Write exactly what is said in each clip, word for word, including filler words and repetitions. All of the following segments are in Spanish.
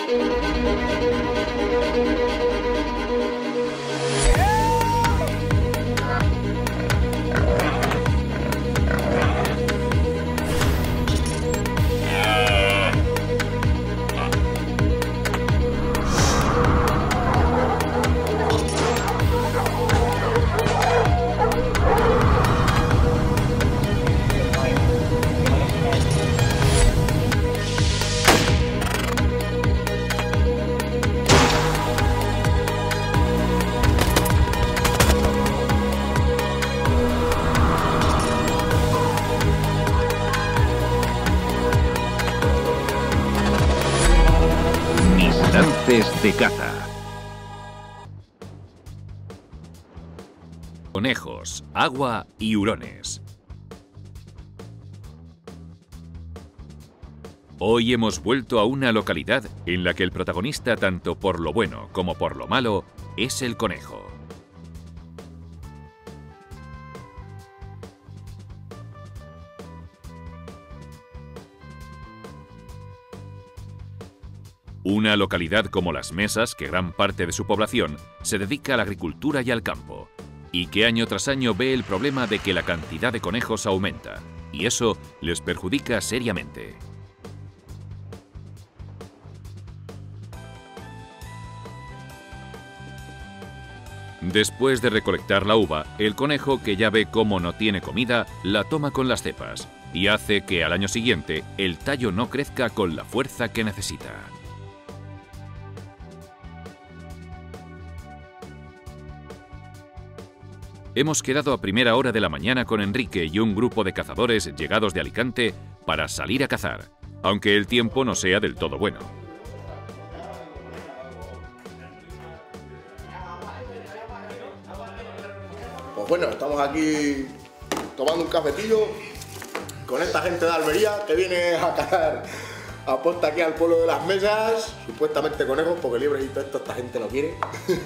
De caza. Conejos, agua y hurones. Hoy hemos vuelto a una localidad en la que el protagonista, tanto por lo bueno como por lo malo, es el conejo. Una localidad como Las Mesas, que gran parte de su población se dedica a la agricultura y al campo, y que año tras año ve el problema de que la cantidad de conejos aumenta, y eso les perjudica seriamente. Después de recolectar la uva, el conejo, que ya ve cómo no tiene comida, la toma con las cepas, y hace que al año siguiente el tallo no crezca con la fuerza que necesita. Hemos quedado a primera hora de la mañana con Enrique y un grupo de cazadores llegados de Alicante para salir a cazar, aunque el tiempo no sea del todo bueno. Pues bueno, estamos aquí tomando un cafetillo con esta gente de Almería que viene a cazar aposta aquí al pueblo de Las Mesas, supuestamente conejos, porque liebres y todo esto esta gente no quiere.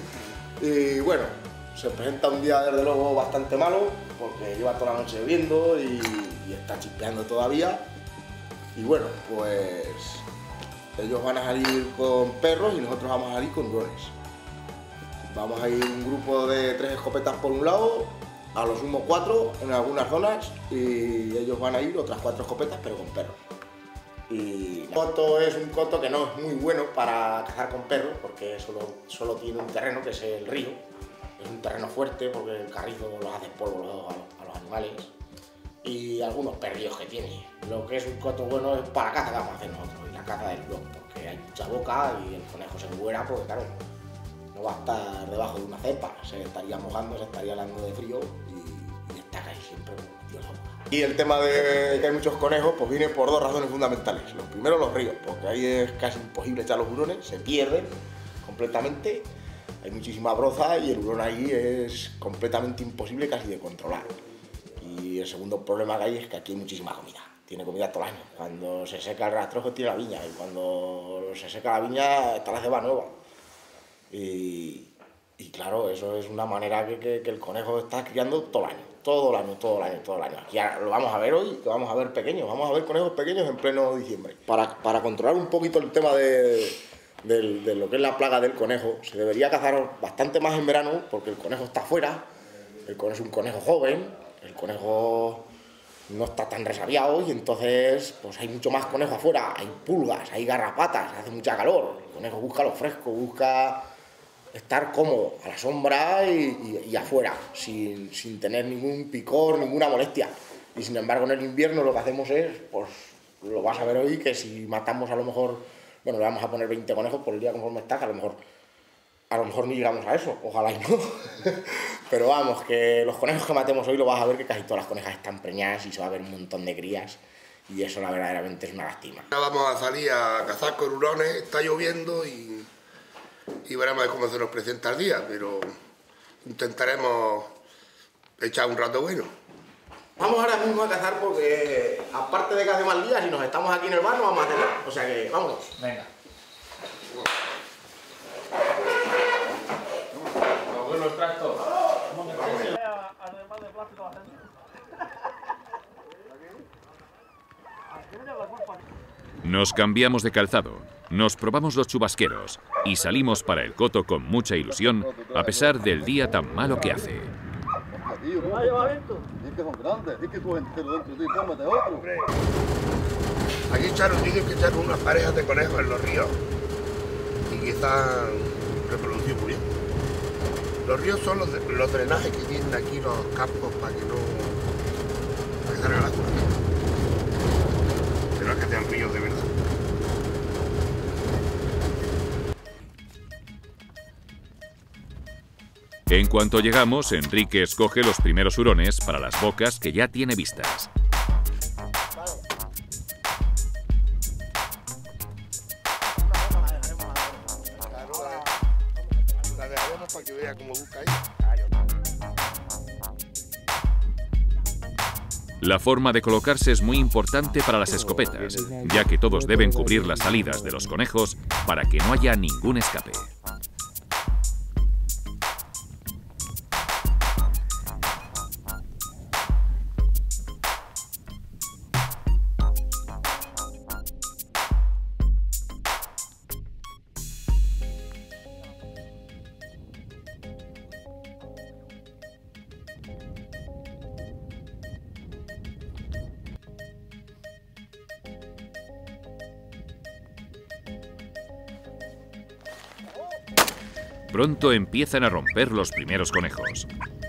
Y bueno, se presenta un día desde luego bastante malo, porque lleva toda la noche bebiendo y, y está chispeando todavía. Y bueno, pues ellos van a salir con perros y nosotros vamos a salir con hurones. Vamos a ir un grupo de tres escopetas por un lado, a lo sumo cuatro en algunas zonas, y ellos van a ir otras cuatro escopetas pero con perros. Y el coto es un coto que no es muy bueno para cazar con perros, porque solo, solo tiene un terreno, que es el río. Es un terreno fuerte porque el carrizo los hace polvo a los, a los animales, y algunos perrillos que tiene. Lo que es un coto bueno es para la caza que vamos a hacer nosotros, y la caza del blog, porque hay mucha boca y el conejo se muera porque claro, no va a estar debajo de una cepa, se estaría mojando, se estaría helando de frío y, y está casi siempre metido en la boca. Y el tema de que hay muchos conejos pues viene por dos razones fundamentales. Lo primero, los ríos, porque ahí es casi imposible echar los hurones, se pierden completamente. Hay muchísima broza y el hurón ahí es completamente imposible casi de controlar. Y el segundo problema que hay es que aquí hay muchísima comida. Tiene comida todo el año. Cuando se seca el rastrojo tiene la viña, y cuando se seca la viña está la ceba nueva. Y, y claro, eso es una manera que, que, que el conejo está criando todo el año. Todo el año, todo el año, todo el año. Aquí lo vamos a ver hoy, que vamos a ver pequeños. Vamos a ver conejos pequeños en pleno diciembre. Para, para controlar un poquito el tema de... De, de lo que es la plaga del conejo, se debería cazar bastante más en verano, porque el conejo está afuera, el conejo es un conejo joven, el conejo no está tan resabiado y entonces pues hay mucho más conejo afuera, hay pulgas, hay garrapatas, hace mucha calor, el conejo busca lo fresco, busca estar cómodo, a la sombra y, y, y afuera, sin, sin tener ningún picor, ninguna molestia. Y sin embargo en el invierno lo que hacemos es, pues lo vas a ver hoy, que si matamos a lo mejor, bueno, le vamos a poner veinte conejos por el día conforme está, que a lo mejor, a lo mejor ni llegamos a eso, ojalá y no. Pero vamos, que los conejos que matemos hoy lo vas a ver que casi todas las conejas están preñadas y se va a ver un montón de crías, y eso la verdaderamente es una lástima. Vamos a salir a cazar con hurones, está lloviendo y, y veremos cómo se nos presenta el día, pero intentaremos echar un rato bueno. Vamos ahora mismo a cazar porque, aparte de que hace mal día, si nos estamos aquí en el bar no vamos a cenar. O sea que, vámonos. Venga. Los buenos tractos. Además de plástico, la gente. Nos cambiamos de calzado, nos probamos los chubasqueros y salimos para el coto con mucha ilusión, a pesar del día tan malo que hace. Aquí echaron, dicen que echaron unas parejas de conejos en los ríos y quizás reproducir muy bien. Los ríos son los, de, los drenajes que tienen aquí los campos para que no para que salga la curva. Pero es que sean ríos de verdad. En cuanto llegamos, Enrique escoge los primeros hurones para las bocas que ya tiene vistas. La dejaremos para que vea cómo busca ahí. La forma de colocarse es muy importante para las escopetas, ya que todos deben cubrir las salidas de los conejos para que no haya ningún escape. Pronto empiezan a romper los primeros conejos.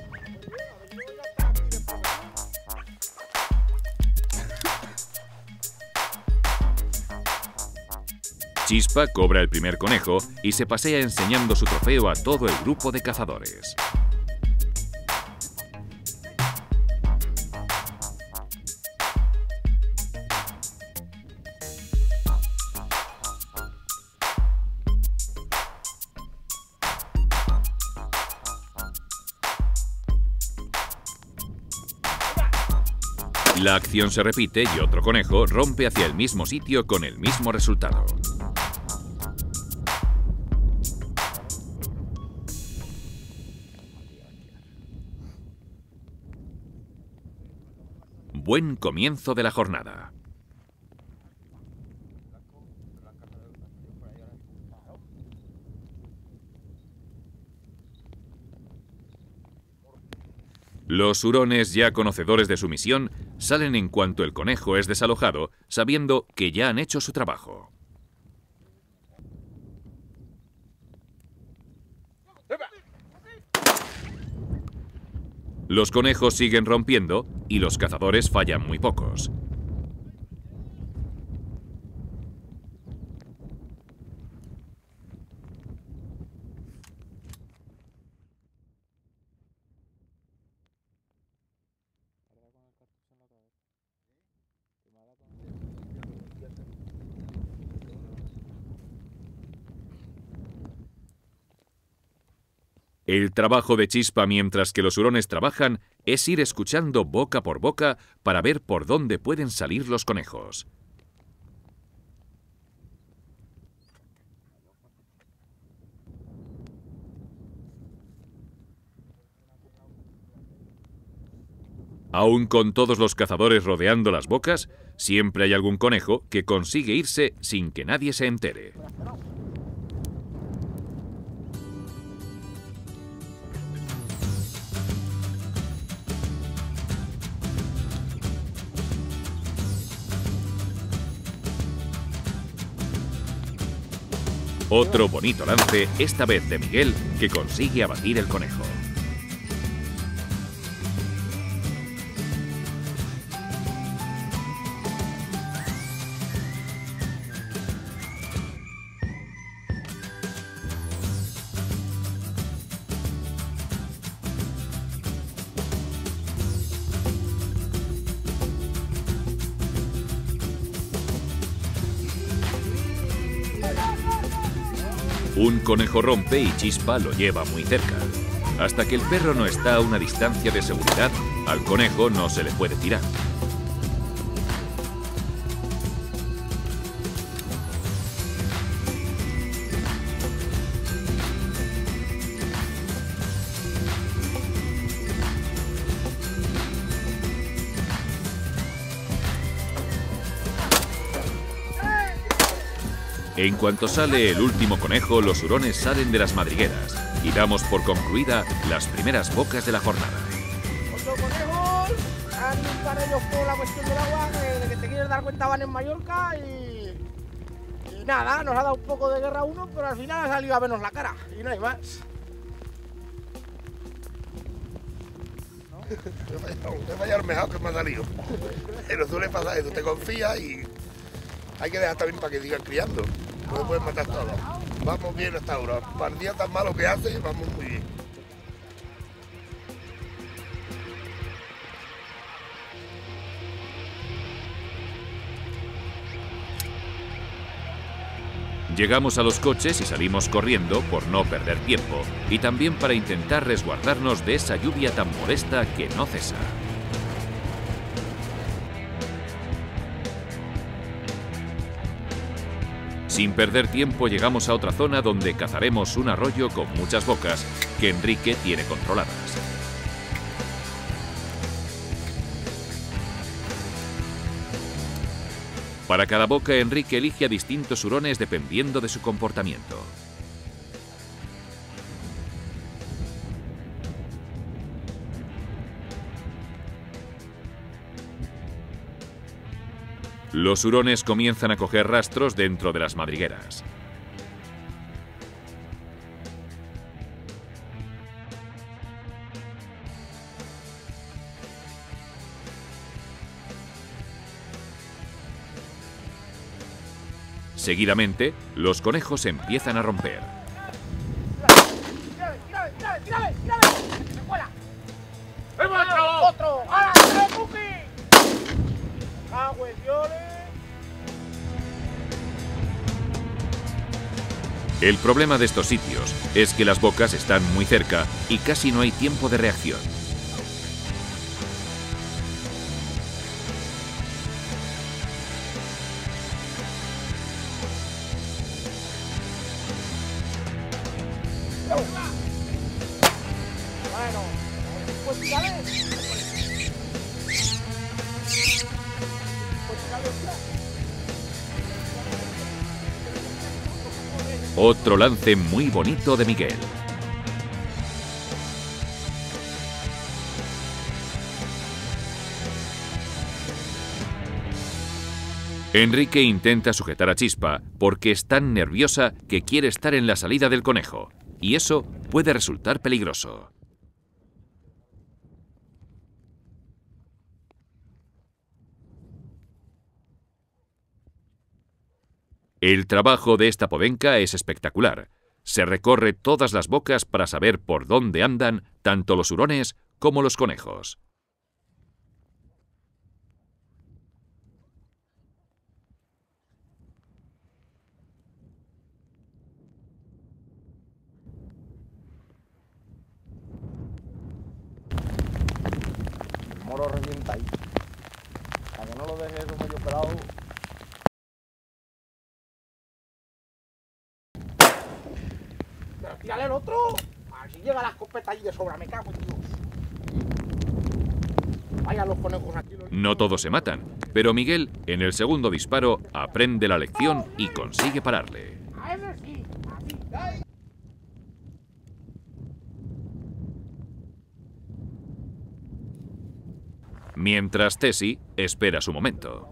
Chispa cobra el primer conejo y se pasea enseñando su trofeo a todo el grupo de cazadores. La acción se repite y otro conejo rompe hacia el mismo sitio con el mismo resultado. Buen comienzo de la jornada. Los hurones, ya conocedores de su misión, salen en cuanto el conejo es desalojado, sabiendo que ya han hecho su trabajo. Los conejos siguen rompiendo y los cazadores fallan muy pocos. El trabajo de Chispa mientras que los hurones trabajan es ir escuchando boca por boca para ver por dónde pueden salir los conejos. Aún con todos los cazadores rodeando las bocas, siempre hay algún conejo que consigue irse sin que nadie se entere. Otro bonito lance, esta vez de Miguel, que consigue abatir el conejo. Un conejo rompe y Chispa lo lleva muy cerca. Hasta que el perro no está a una distancia de seguridad, al conejo no se le puede tirar. En cuanto sale el último conejo, los hurones salen de las madrigueras y damos por concluida las primeras bocas de la jornada. Ocho conejos, han para ellos por la cuestión del agua, que de que te quieres dar cuenta van en Mallorca y, y nada, nos ha dado un poco de guerra uno, pero al final ha salido a vernos la cara y no hay más. Te vaya al mejor que me ha salido. Pero suele pasar eso, te confías y hay que dejar también para que sigan criando. No se pueden matar todos. Vamos bien hasta ahora. Para el día tan malo que hace, vamos muy bien. Llegamos a los coches y salimos corriendo por no perder tiempo y también para intentar resguardarnos de esa lluvia tan molesta que no cesa. Sin perder tiempo llegamos a otra zona donde cazaremos un arroyo con muchas bocas que Enrique tiene controladas. Para cada boca, Enrique elige a distintos hurones dependiendo de su comportamiento. Los hurones comienzan a coger rastros dentro de las madrigueras. Seguidamente, los conejos empiezan a romper. ¡Tírale, tírale, tírale, tírale, tírale! ¡Se cuela! ¡Otro! ¡Otro! ¡Hala, tírale, Pupi! ¡Cago en Dios! El problema de estos sitios es que las bocas están muy cerca y casi no hay tiempo de reacción. Bueno, pues tírale. Pues tírale, tírale. Otro lance muy bonito de Miguel. Enrique intenta sujetar a Chispa porque es tan nerviosa que quiere estar en la salida del conejo, y eso puede resultar peligroso. El trabajo de esta podenca es espectacular. Se recorre todas las bocas para saber por dónde andan tanto los hurones como los conejos. El moro revienta ahí. Para que no lo dejes eso medio pelado. Pero tírale el otro. A ver si llega la escopeta ahí de sobra. Me cago en Dios. Vaya los conejos aquí. Los... No todos se matan, pero Miguel, en el segundo disparo, aprende la lección y consigue pararle. A ese sí. Así. Mientras Tessie espera su momento.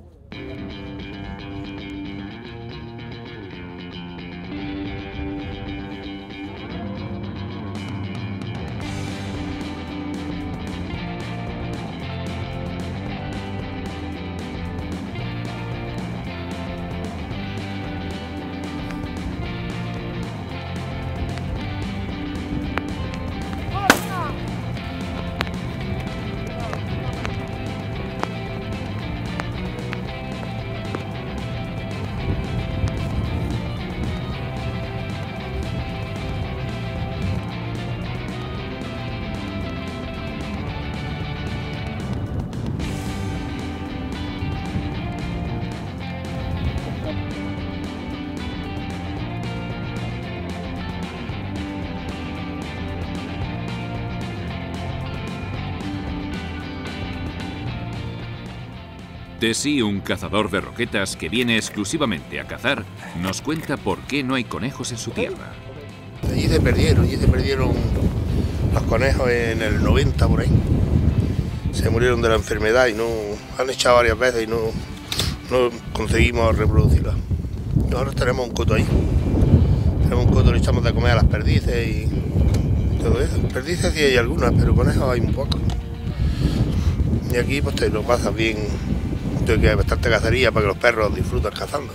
Tessy, un cazador de roquetas que viene exclusivamente a cazar, nos cuenta por qué no hay conejos en su tierra. Allí se perdieron, allí se perdieron los conejos en el noventa por ahí. Se murieron de la enfermedad y no han echado varias veces y no, no conseguimos reproducirlas. Nosotros tenemos un coto ahí. Tenemos un coto, le echamos de comer a las perdices y todo eso. Perdices sí hay algunas, pero conejos hay un poco. Y aquí pues te lo pasas bien, tengo que hay bastante cacería para que los perros disfruten cazando.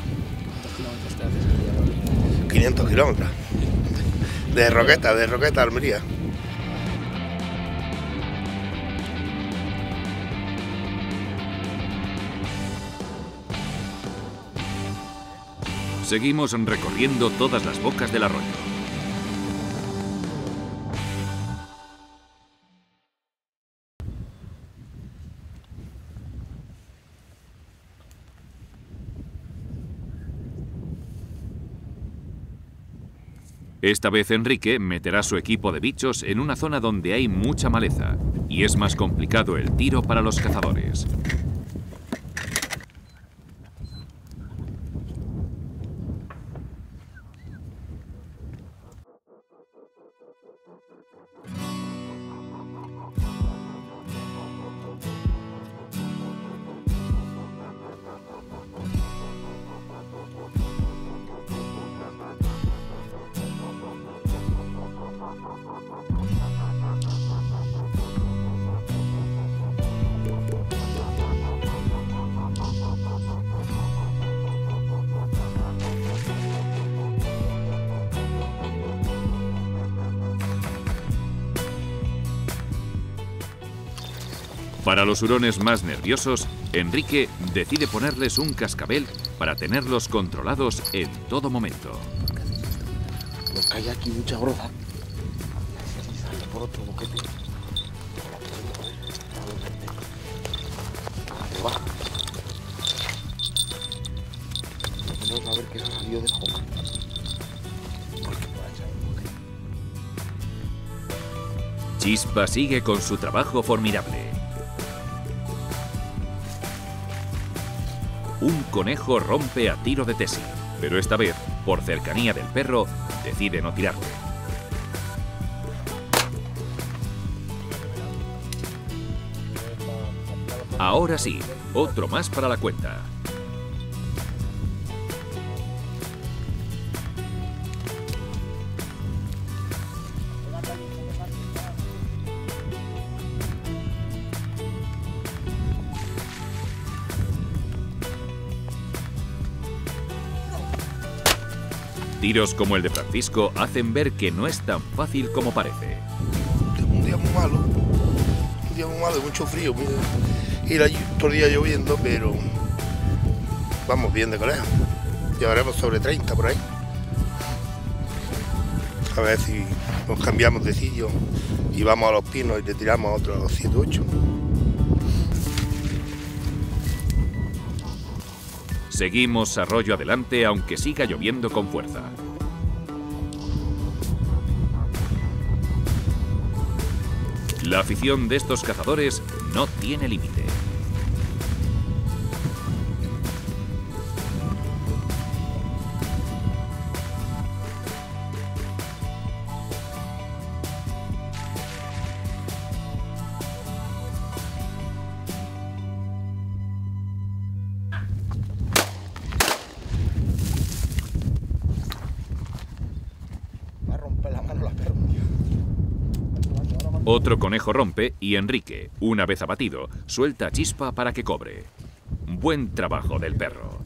quinientos kilómetros. De Roqueta, de Roqueta a Almería. Seguimos recorriendo todas las bocas del arroyo. Esta vez Enrique meterá su equipo de bichos en una zona donde hay mucha maleza y es más complicado el tiro para los cazadores. Para los hurones más nerviosos, Enrique decide ponerles un cascabel para tenerlos controlados en todo momento. Nos cae aquí mucha broza. Sale por otro boquete. Baja. Vamos a ver qué salió de la boca. Chispa sigue con su trabajo formidable. Un conejo rompe a tiro de Tessy, pero esta vez, por cercanía del perro, decide no tirarle. Ahora sí, otro más para la cuenta. Tiros como el de Francisco hacen ver que no es tan fácil como parece. Un día muy malo, un día muy malo, mucho frío, ir allí todo el día lloviendo, pero vamos bien de conejo. Llevaremos sobre treinta por ahí. A ver si nos cambiamos de sitio y vamos a los pinos y le tiramos otros siete u ocho. Seguimos arroyo adelante aunque siga lloviendo con fuerza. La afición de estos cazadores no tiene límite. Otro conejo rompe y Enrique, una vez abatido, suelta a Chispa para que cobre. Buen trabajo del perro.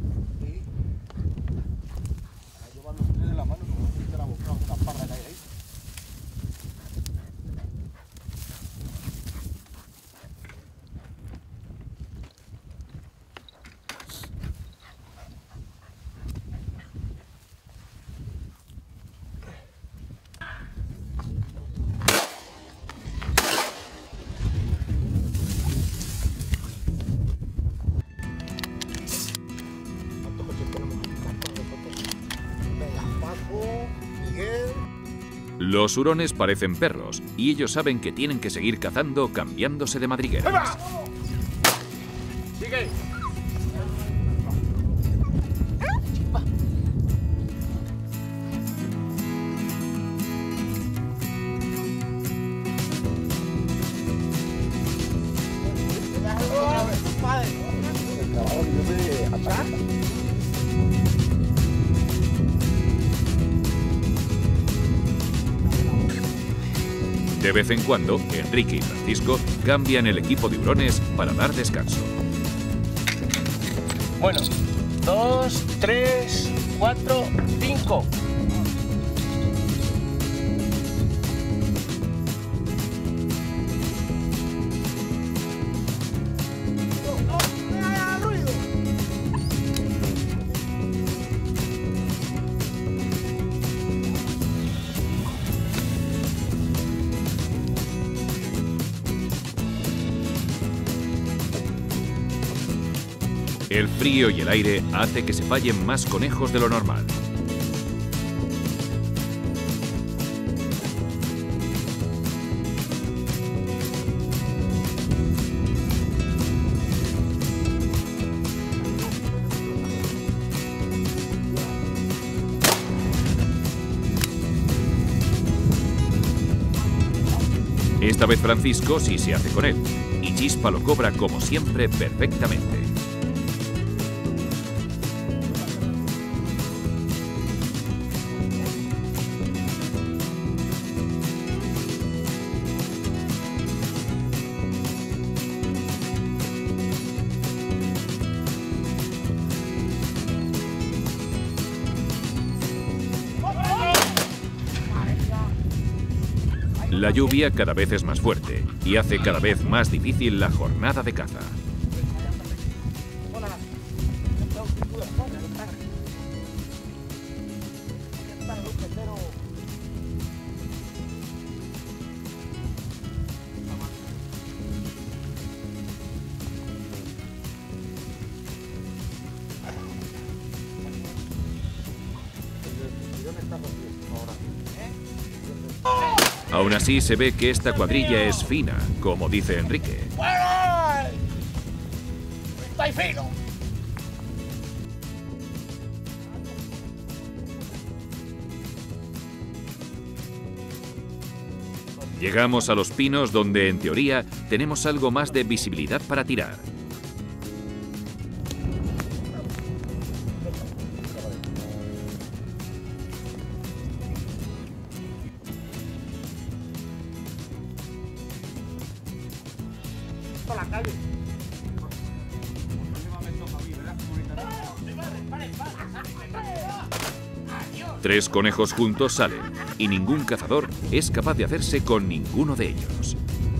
Los hurones parecen perros y ellos saben que tienen que seguir cazando cambiándose de madrigueras. ¡Sigue! De vez en cuando, Enrique y Francisco cambian el equipo de hurones para dar descanso. Bueno, dos, tres, cuatro, cinco. El frío y el aire hace que se fallen más conejos de lo normal. Esta vez Francisco sí se hace con él, y Chispa lo cobra como siempre perfectamente. La lluvia cada vez es más fuerte y hace cada vez más difícil la jornada de caza. Aún así se ve que esta cuadrilla es fina, como dice Enrique. ¡Bueno! ¡Estoy fino! Llegamos a los pinos donde, en teoría, tenemos algo más de visibilidad para tirar. La calle. Tres conejos juntos salen, y ningún cazador es capaz de hacerse con ninguno de ellos.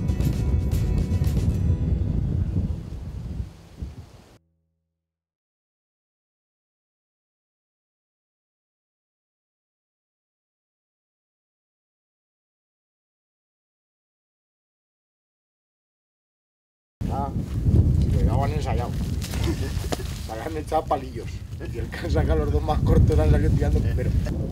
Ah, llegaban ensayados. Se han echado palillos. Y el que han sacado los dos más cortos han salido tirando primero.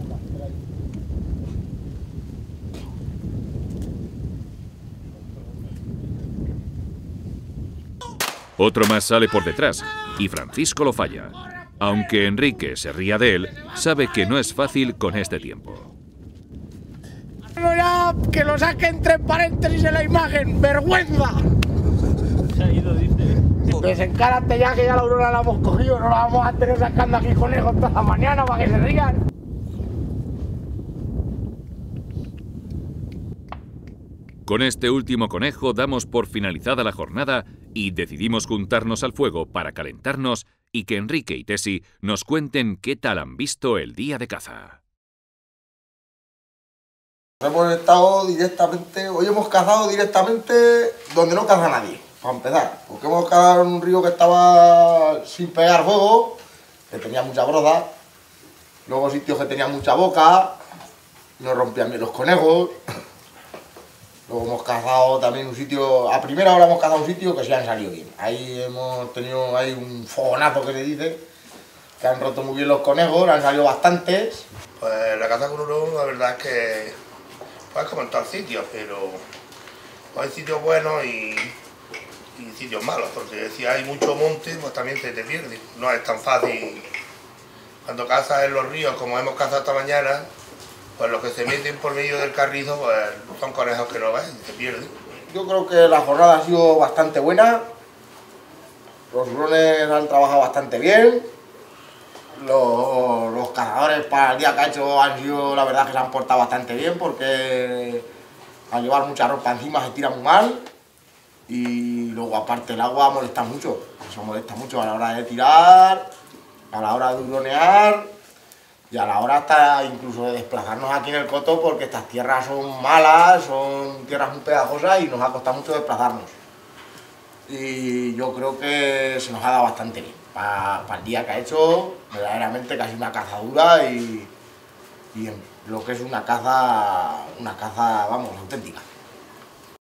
Otro más sale por detrás, y Francisco lo falla. Aunque Enrique se ría de él, sabe que no es fácil con este tiempo. Ya que lo saque entre paréntesis en la imagen. ¡Vergüenza! Se ha ido, dice. Desencárate ya, que ya la aurora la hemos cogido. No la vamos a tener sacando aquí conejos toda la mañana para que se rían. Con este último conejo damos por finalizada la jornada y decidimos juntarnos al fuego para calentarnos y que Enrique y Tesi nos cuenten qué tal han visto el día de caza. Hemos estado directamente, hoy hemos cazado directamente donde no caza nadie, para empezar. Porque hemos cazado en un río que estaba sin pegar fuego, que tenía mucha broda. Luego sitios que tenían mucha boca, no rompían bien los conejos. Luego hemos cazado también un sitio, a primera hora hemos cazado un sitio que sí han salido bien. Ahí hemos tenido ahí un fogonazo que se dice, que han roto muy bien los conejos, han salido bastantes. Pues la caza con hurón, la verdad es que pues como en todos sitios, pero hay sitios buenos y, y sitios malos, porque si hay mucho monte, pues también te, te pierdes. No es tan fácil. Cuando cazas en los ríos, como hemos cazado esta mañana, pues los que se meten por medio del carrizo, pues son conejos que no ves y se pierden. Yo creo que la jornada ha sido bastante buena. Los hurones han trabajado bastante bien. Los, los cazadores para el día que ha hecho han sido, la verdad, que se han portado bastante bien, porque al llevar mucha ropa encima se tira muy mal y luego aparte el agua molesta mucho, eso molesta mucho a la hora de tirar, a la hora de huronear y a la hora hasta incluso de desplazarnos aquí en el coto porque estas tierras son malas, son tierras muy pegajosas y nos ha costado mucho desplazarnos. Y yo creo que se nos ha dado bastante bien para pa el día que ha hecho, verdaderamente casi una cazadura y, y lo que es una caza, una caza, vamos, auténtica.